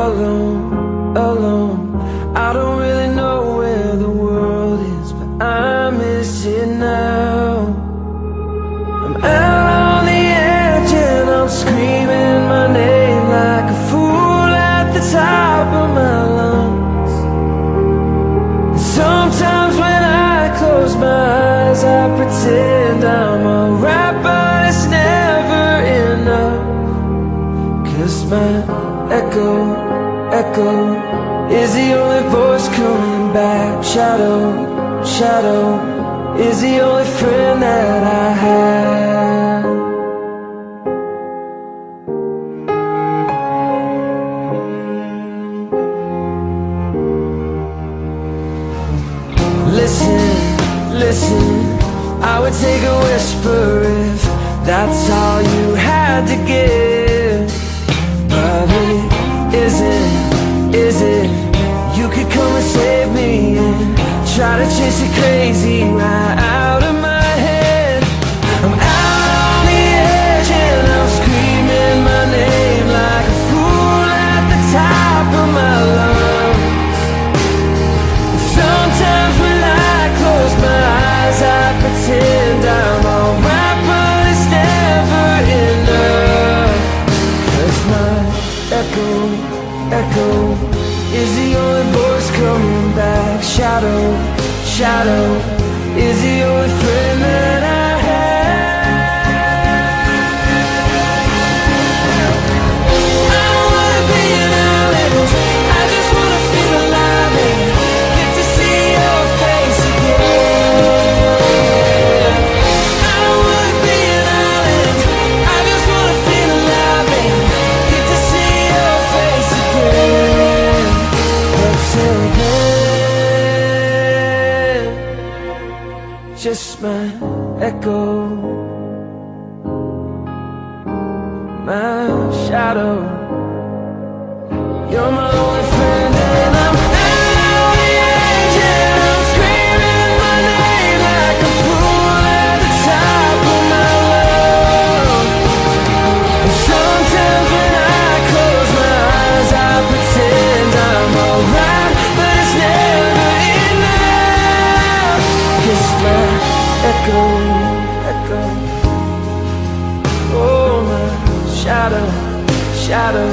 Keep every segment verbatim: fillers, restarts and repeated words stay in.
alone, alone. I don't really know where the world is, but I miss it now. I'm out on the edge and I'm screaming my name like a fool at the top of my lungs. And sometimes when I close my eyes, I pretend I'm alright, but it's never enough. 'Cause my echo, echo is the only voice coming back. Shadow, shadow is the only friend that I have. Listen, listen, I would take a whisper if that's all you had to give. But it isn't, is it? You could come and save me and try to chase it crazy right out of my head. I'm out on the edge and I'm screaming my name like a fool at the top of my lungs. Sometimes when I close my eyes, I pretend I'm alright, but it's never enough. 'Cause my echo, echo is the only voice coming back. Shadow, shadow is the only friend that I just my echo, my shadow. You're my only friend and I'm out on the edge and I'm screaming my name like a fool at the top of my lungs. And sometimes when I close my eyes, I pretend I'm alright, but it's never enough. 'Cause my echo, echo, oh my shadow, shadow.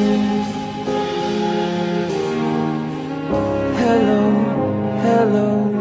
Mm. Hello, hello.